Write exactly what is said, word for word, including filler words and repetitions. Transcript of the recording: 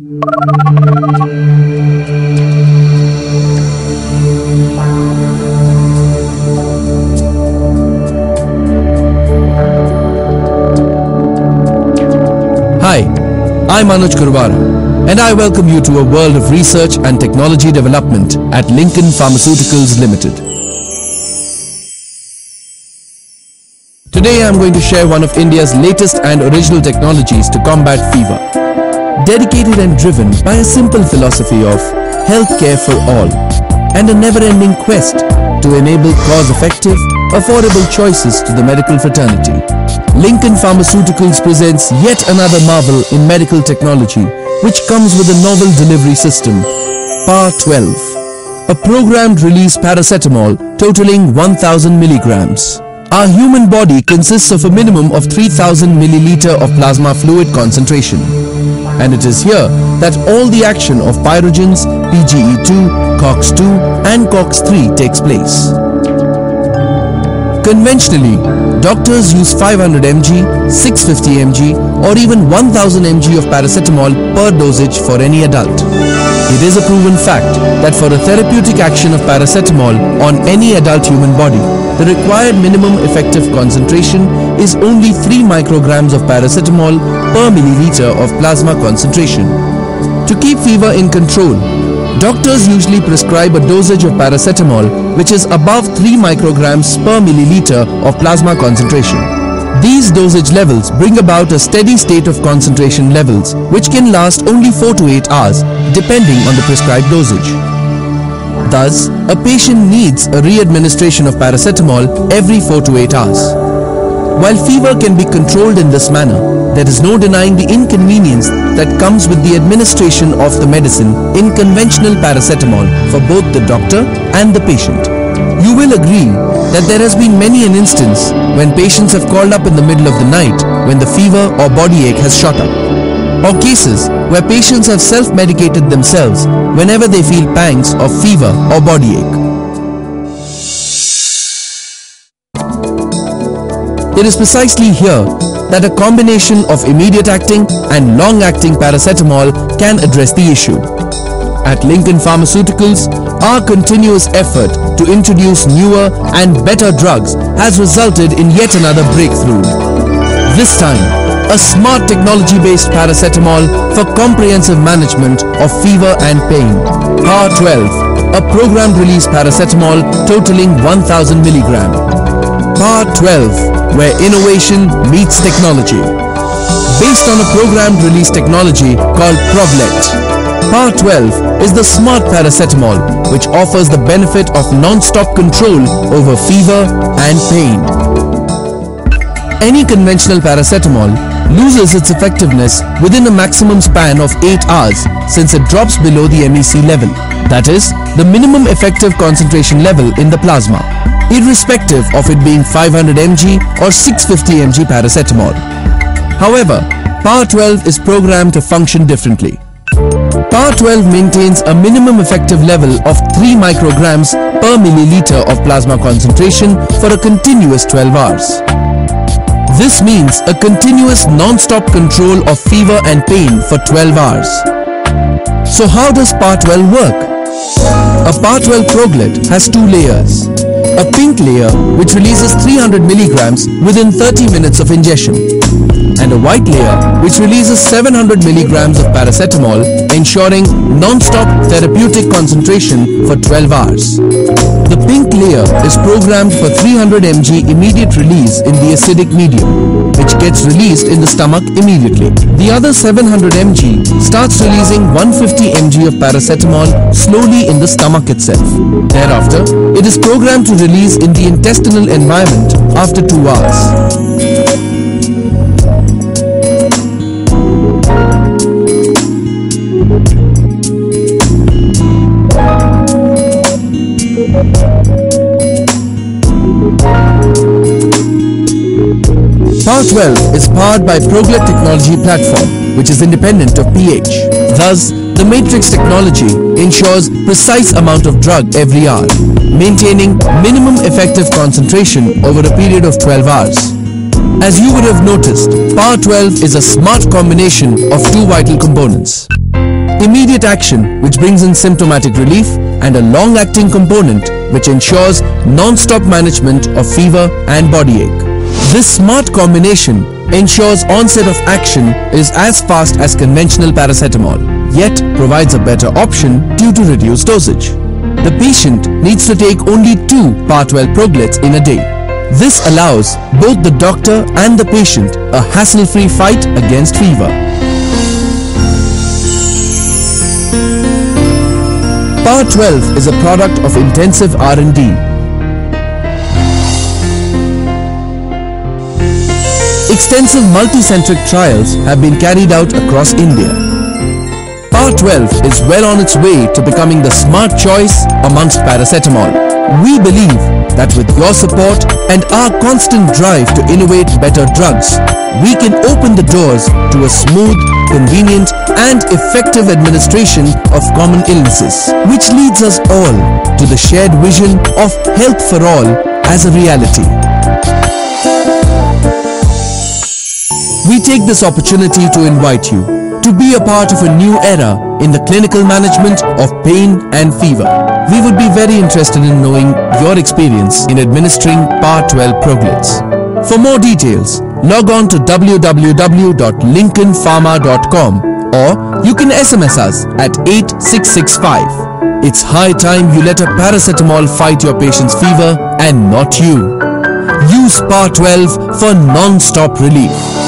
Hi, I'm Anuj Kurwara, and I welcome you to a world of research and technology development at Lincoln Pharmaceuticals Limited. Today I'm going to share one of India's latest and original technologies to combat fever, dedicated and driven by a simple philosophy of healthcare for all and a never-ending quest to enable cause-effective, affordable choices to the medical fraternity. Lincoln Pharmaceuticals presents yet another marvel in medical technology, which comes with a novel delivery system, P A R twelve, a programmed release paracetamol totaling one thousand milligrams. Our human body consists of a minimum of three thousand milliliter of plasma fluid concentration, and it is here that all the action of pyrogens, P G E two, COX two and COX three takes place. Conventionally, doctors use five hundred milligrams, six hundred fifty milligrams or even one thousand milligrams of paracetamol per dosage for any adult. It is a proven fact that for a therapeutic action of paracetamol on any adult human body, the required minimum effective concentration is only three micrograms of paracetamol per milliliter of plasma concentration. To keep fever in control, doctors usually prescribe a dosage of paracetamol which is above three micrograms per milliliter of plasma concentration. These dosage levels bring about a steady state of concentration levels which can last only four to eight hours depending on the prescribed dosage. Thus, a patient needs a re-administration of paracetamol every four to eight hours. While fever can be controlled in this manner, there is no denying the inconvenience that comes with the administration of the medicine in conventional paracetamol for both the doctor and the patient. You will agree that there has been many an instance when patients have called up in the middle of the night when the fever or body ache has shot up, or cases where patients have self-medicated themselves whenever they feel pangs of fever or body ache. It is precisely here that a combination of immediate acting and long acting paracetamol can address the issue. At Lincoln Pharmaceuticals, our continuous effort to introduce newer and better drugs has resulted in yet another breakthrough. This time, a smart technology-based paracetamol for comprehensive management of fever and pain. P A R twelve, a programmed release paracetamol totaling one thousand milligrams. P A R twelve, where innovation meets technology. Based on a programmed release technology called proglets, P A R twelve is the smart paracetamol which offers the benefit of non-stop control over fever and pain. Any conventional paracetamol loses its effectiveness within a maximum span of eight hours since it drops below the M E C level, that is, the minimum effective concentration level in the plasma, irrespective of it being five hundred milligrams or six hundred fifty milligrams paracetamol. However, P A R twelve is programmed to function differently. P A R twelve maintains a minimum effective level of three micrograms per milliliter of plasma concentration for a continuous twelve hours. This means a continuous non-stop control of fever and pain for twelve hours. So how does P A R twelve work? A P A R twelve proglet has two layers. A pink layer which releases three hundred milligrams within thirty minutes of ingestion, and a white layer which releases seven hundred milligrams of paracetamol, ensuring non-stop therapeutic concentration for twelve hours. The pink layer is programmed for three hundred milligrams immediate release in the acidic medium, which gets released in the stomach immediately. The other seven hundred milligrams starts releasing one hundred fifty milligrams of paracetamol slowly in the stomach itself. Thereafter, it is programmed to release in the intestinal environment after two hours. P A R twelve is powered by Proglet technology platform, which is independent of pH. Thus, the matrix technology ensures precise amount of drug every hour, maintaining minimum effective concentration over a period of twelve hours. As you would have noticed, P A R twelve is a smart combination of two vital components. immediate action which brings in symptomatic relief, and a long-acting component which ensures non-stop management of fever and body ache. This smart combination ensures onset of action is as fast as conventional paracetamol, yet provides a better option due to reduced dosage. The patient needs to take only two P A twelve proglets in a day. This allows both the doctor and the patient a hassle-free fight against fever. P A twelve is a product of intensive R and D. Extensive multicentric trials have been carried out across India. P A twelve is well on its way to becoming the smart choice amongst paracetamol. We believe that with your support and our constant drive to innovate better drugs, we can open the doors to a smooth, convenient and effective administration of common illnesses, which leads us all to the shared vision of health for all as a reality. We take this opportunity to invite you to be a part of a new era in the clinical management of pain and fever. We would be very interested in knowing your experience in administering P A twelve proglets. For more details, log on to w w w dot lincoln pharma dot com or you can S M S us at eight six six five. It's high time you let a paracetamol fight your patient's fever and not you. Use P A twelve for non-stop relief.